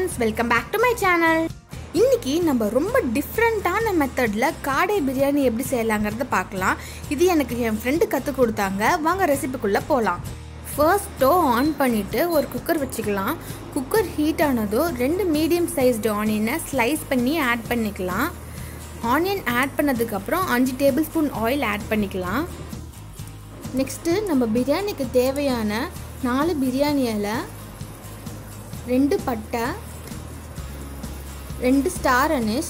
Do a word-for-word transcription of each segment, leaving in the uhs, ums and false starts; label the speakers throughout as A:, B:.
A: friends, welcome back to my channel. இன்னைக்கு நம்ம ரொம்ப டிஃப்ரெண்டான மெத்தட்ல காடை பிரியாணி எப்படி செய்யலாம்ங்கறத பார்க்கலாம். இது எனக்கு என் ஃப்ரெண்ட் கத்து கொடுத்தாங்க. வாங்க ரெசிபிக்குள்ள போலாம். ஃபர்ஸ்ட் ஸ்டவ் ஆன் பண்ணிட்டு ஒரு குக்கர் வச்சுக்கலாம். குக்கர் ஹீட் ஆனதும் ரெண்டு மீடியம் சைஸ்டு ஆனியனை ஸ்லைஸ் பண்ணி ஆட் பண்ணிக்கலாம். ஆனியன் ஆட் பண்ணதுக்கு அப்புறம் அஞ்சு டேபிள் ஸ்பூன் ஆயில் ஆட் பண்ணிக்கலாம். நெக்ஸ்ட் நம்ம பிரியாணிக்கு தேவையான நாலு பிரியாணி இலை, ரெண்டு பட்டை, ரெண்டு ஸ்டார் அனிஸ்,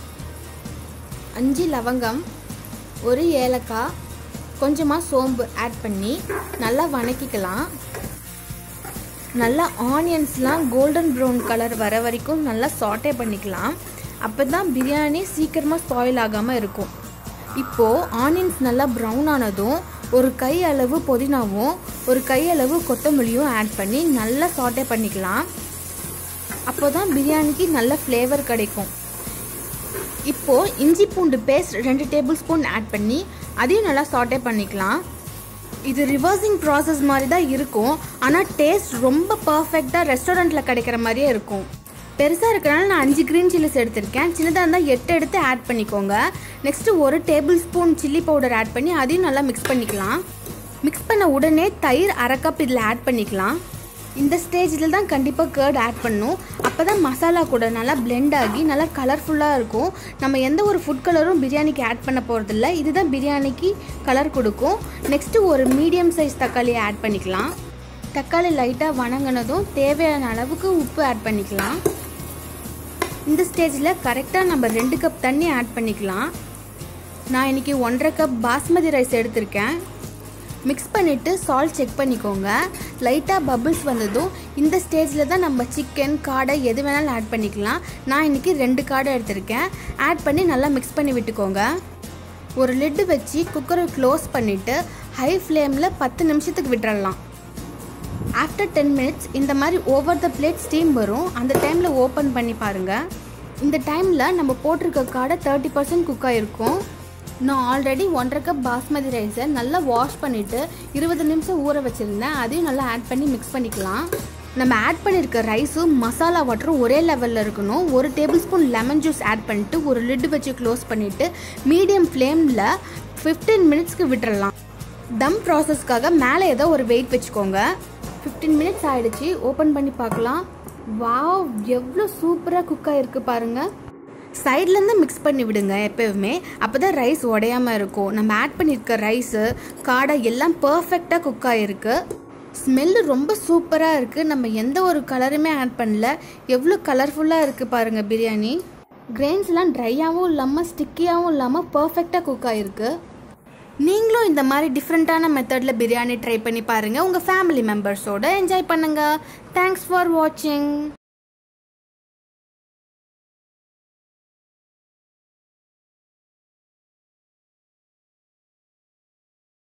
A: அஞ்சு லவங்கம், ஒரு ஏலக்காய், கொஞ்சமாக சோம்பு ஆட் பண்ணி நல்லா வணக்கிக்கலாம். நல்லா ஆனியன்ஸ்லாம் கோல்டன் ப்ரௌன் கலர் வர வரைக்கும் நல்லா சாட்டே பண்ணிக்கலாம். அப்போ தான் பிரியாணி சீக்கிரமாக ஸ்பாயில் ஆகாமல் இருக்கும். இப்போது ஆனியன்ஸ் நல்லா ப்ரௌன் ஆனதும் ஒரு கை அளவு புதினாவும் ஒரு கை அளவு கொத்தமல்லியும் ஆட் பண்ணி நல்லா சாட்டே பண்ணிக்கலாம். அப்போ தான் பிரியாணிக்கு நல்ல ஃப்ளேவர் கிடைக்கும். இப்போது இஞ்சி பூண்டு பேஸ்ட் ரெண்டு டேபிள் ஸ்பூன் ஆட் பண்ணி அதையும் நல்லா சாட்டே பண்ணிக்கலாம். இது ரிவர்சிங் ப்ராசஸ் மாதிரி தான் இருக்கும், ஆனால் டேஸ்ட் ரொம்ப பர்ஃபெக்டாக ரெஸ்டாரண்ட்டில் கிடைக்கிற மாதிரியே இருக்கும். பெருசாக இருக்கிறனால நான் அஞ்சு க்ரீன் சில்லிஸ் எடுத்திருக்கேன். சின்னதாக இருந்தால் எட்டு எடுத்து ஆட் பண்ணிக்கோங்க. நெக்ஸ்ட்டு ஒரு tablespoon chilli powder add பண்ணி அதையும் நல்லா மிக்ஸ் பண்ணிக்கலாம். மிக்ஸ் பண்ண உடனே தயிர் அரை கப் இதில் ஆட் பண்ணிக்கலாம். இந்த ஸ்டேஜில் தான் கண்டிப்பாக கர்ட் ஆட் பண்ணணும். அப்போ தான் மசாலா கூட நல்லா பிளெண்ட் ஆகி நல்லா கலர்ஃபுல்லாக இருக்கும். நம்ம எந்த ஒரு ஃபுட் கலரும் பிரியாணிக்கு ஆட் பண்ண போகிறதில்ல. இதுதான் பிரியாணிக்கு கலர் கொடுக்கும். நெக்ஸ்ட்டு ஒரு மீடியம் சைஸ் தக்காளியை ஆட் பண்ணிக்கலாம். தக்காளி லைட்டாக வணங்கினதும் தேவையான அளவுக்கு உப்பு ஆட் பண்ணிக்கலாம். இந்த ஸ்டேஜில் கரெக்டாக நம்ம ரெண்டு கப் தண்ணி ஆட் பண்ணிக்கலாம். நான் இன்றைக்கி ஒன்றரை கப் பாஸ்மதி ரைஸ் எடுத்திருக்கேன். மிக்ஸ் பண்ணிவிட்டு சால்ட் செக் பண்ணிக்கோங்க. லைட்டாக பபிள்ஸ் வந்ததும் இந்த ஸ்டேஜில் தான் நம்ம சிக்கன் காடை எது வேணாலும் ஆட் பண்ணிக்கலாம். நான் இன்றைக்கி ரெண்டு காடை எடுத்திருக்கேன். ஆட் பண்ணி நல்லா மிக்ஸ் பண்ணி விட்டுக்கோங்க. ஒரு லிட்டு வச்சு குக்கரை க்ளோஸ் பண்ணிவிட்டு ஹை ஃப்ளேமில் பத்து நிமிஷத்துக்கு விட்டுறலாம். ஆஃப்டர் டென் மினிட்ஸ் இந்த மாதிரி ஓவர் த பிளேட் ஸ்டீம் வரும். அந்த டைமில் ஓப்பன் பண்ணி பாருங்கள். இந்த டைமில் நம்ம போட்டிருக்க காடை தேர்ட்டி பர்சன்ட் குக் ஆகிருக்கும். நான் ஆல்ரெடி ஒன்றரை கப் பாஸ்மதி ரைஸை நல்லா வாஷ் பண்ணிவிட்டு இருபது நிமிஷம் ஊற வச்சுருந்தேன். அதையும் நல்லா ஆட் பண்ணி மிக்ஸ் பண்ணிக்கலாம். நம்ம ஆட் பண்ணியிருக்க ரைஸும் மசாலா வாட்டரும் ஒரே லெவலில் இருக்கணும். ஒரு tablespoon lemon juice add பண்ணிவிட்டு ஒரு லிட்டு வச்சு க்ளோஸ் பண்ணிவிட்டு மீடியம் ஃப்ளேமில் ஃபிஃப்டீன் மினிட்ஸ்க்கு விட்டுறலாம். தம் ப்ராசஸ்க்காக மேலே ஏதோ ஒரு வெயிட் வச்சுக்கோங்க. ஃபிஃப்டீன் மினிட்ஸ் ஆகிடுச்சு. ஓப்பன் பண்ணி பார்க்கலாம். வாவ், எவ்வளோ சூப்பராக குக் ஆகிருக்கு பாருங்கள். சைட்லேருந்து மிக்ஸ் பண்ணி விடுங்க எப்போவுமே. அப்போ தான் ரைஸ் உடையாமல் இருக்கும். நம்ம ஆட் பண்ணியிருக்க ரைஸு காடை எல்லாம் பர்ஃபெக்டாக குக் ஆகிருக்கு. ஸ்மெல்லு ரொம்ப சூப்பராக இருக்குது. நம்ம எந்த ஒரு கலருமே ஆட் பண்ணல. எவ்வளோ கலர்ஃபுல்லாக இருக்குது பாருங்கள் பிரியாணி. கிரெயின்ஸ்லாம் ட்ரையாகவும் இல்லாமல் ஸ்டிக்கியாகவும் இல்லாமல் பர்ஃபெக்டாக குக் ஆகிருக்கு. நீங்களும் இந்த மாதிரி டிஃப்ரெண்ட்டான மெத்தடில் பிரியாணி ட்ரை பண்ணி பாருங்கள். உங்கள் ஃபேமிலி மெம்பர்ஸோடு என்ஜாய் பண்ணுங்கள். தேங்க்ஸ் ஃபார் வாட்சிங்.